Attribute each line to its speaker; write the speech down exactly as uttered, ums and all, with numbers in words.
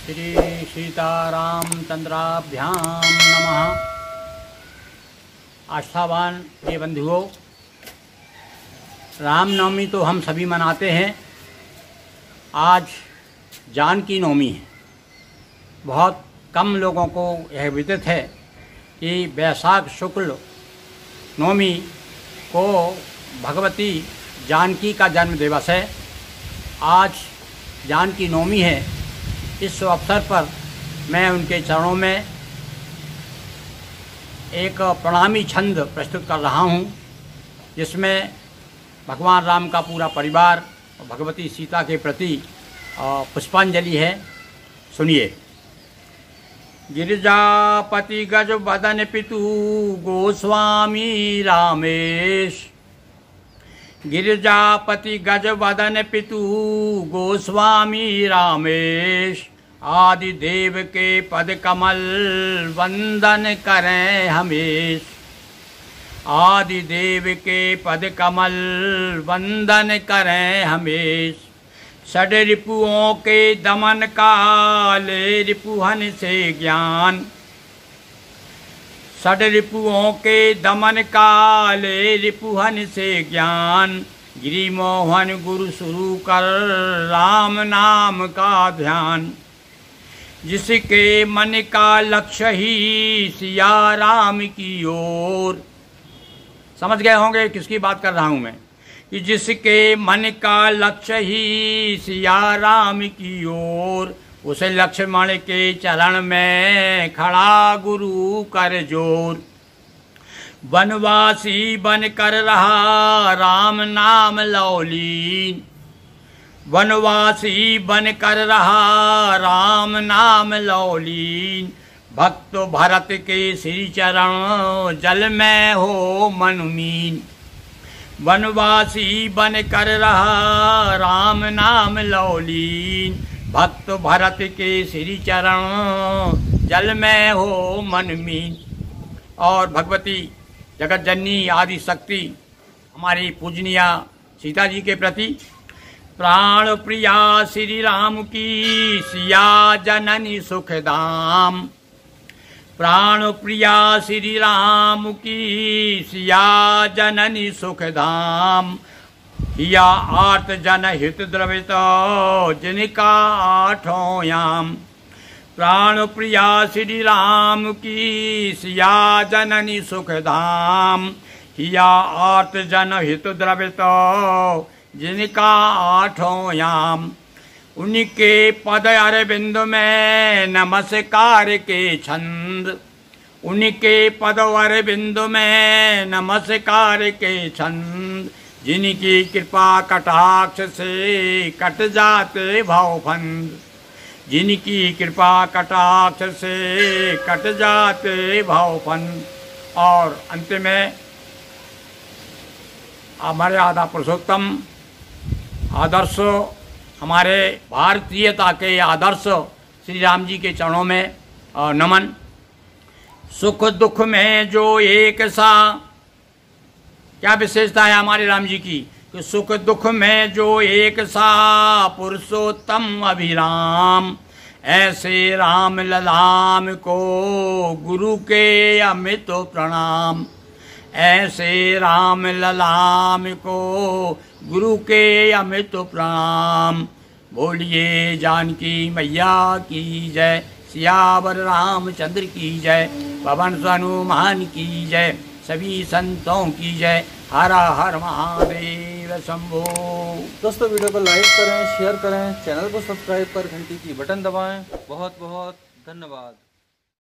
Speaker 1: श्री सीतारामचंद्राभ्याम नमः। आस्थावान प्रिय बंधुओं, रामनवमी तो हम सभी मनाते हैं। आज जानकी नवमी है। बहुत कम लोगों को यह विदित है कि वैशाख शुक्ल नवमी को भगवती जानकी का जन्म दिवस है। आज जानकी नवमी है। इस अवसर पर मैं उनके चरणों में एक प्रणामी छंद प्रस्तुत कर रहा हूँ, जिसमें भगवान राम का पूरा परिवार और भगवती सीता के प्रति पुष्पांजलि है। सुनिए। गिरिजापति गज बदन पितु गोस्वामी रामेश। गिरिजापति गज बदन पितु गोस्वामी रामेश। आदि देव के पद कमल वंदन करें हमेश। आदि देव के पद कमल वंदन करें हमेश। षड रिपुओं के दमन काले रिपुहन से ज्ञान। षड रिपुओं के दमन काले रिपुहन से ज्ञान। गिरि मोहन गुरु शुरू कर राम नाम का ध्यान। जिसके मन का लक्ष्य ही सिया राम की ओर। समझ गए होंगे किसकी बात कर रहा हूँ मैं, कि जिसके मन का लक्ष्य ही सिया राम की ओर। उसे लक्ष्मण के चरण में खड़ा गुरु कर जोर। वनवासी बन कर रहा राम नाम लौलीन। वनवासी बन कर रहा राम नाम लौलीन। भक्त भरत के श्री चरण जल में हो मनुमीन। वनवासी बन कर रहा राम नाम लौलीन। भक्त भरत के श्री चरण जल में हो मनमीन। और भगवती जगत जननी आदि शक्ति हमारी पूजनीय सीता जी के प्रति प्राण प्रिया श्री राम की सिया जननी सुखधाम। प्राण प्रिया श्री राम की सिया जननी सुखधाम। या आर्त जन हित द्रवित जिनका आठों याम। प्राण प्रिया श्री राम की सिया जननी सुखधाम। या आर्त जन हित द्रवित जिनका आठों याम। उनके पद अरविंद में नमस्कार के छंद। उनके पद अरविंद में नमस्कार के छंद। जिनकी कृपा कटाक्ष से कट जाते भवफंद। जिनकी कृपा कटाक्ष से कट जाते भवफंद। और अंत में हमारे आधा पुरुषोत्तम आदर्श, हमारे भारतीयता के आदर्श श्री राम जी के चरणों में नमन। सुख दुख में जो एक सा। क्या विशेषता है हमारे राम जी की, कि सुख दुख में जो एक सा पुरुषोत्तम अभिराम। ऐसे राम ललाम को गुरु के अमित प्रणाम। ऐसे राम ललाम को गुरु के अमित प्रणाम। बोलिए जानकी मैया की जय। सियावर रामचंद्र की जय। पवन हनुमान की जय। सभी संतों की जय। हर हर महादेव शंभो।
Speaker 2: दोस्तों, वीडियो को लाइक करें, शेयर करें, चैनल को सब्सक्राइब कर घंटी की बटन दबाएं। बहुत बहुत धन्यवाद।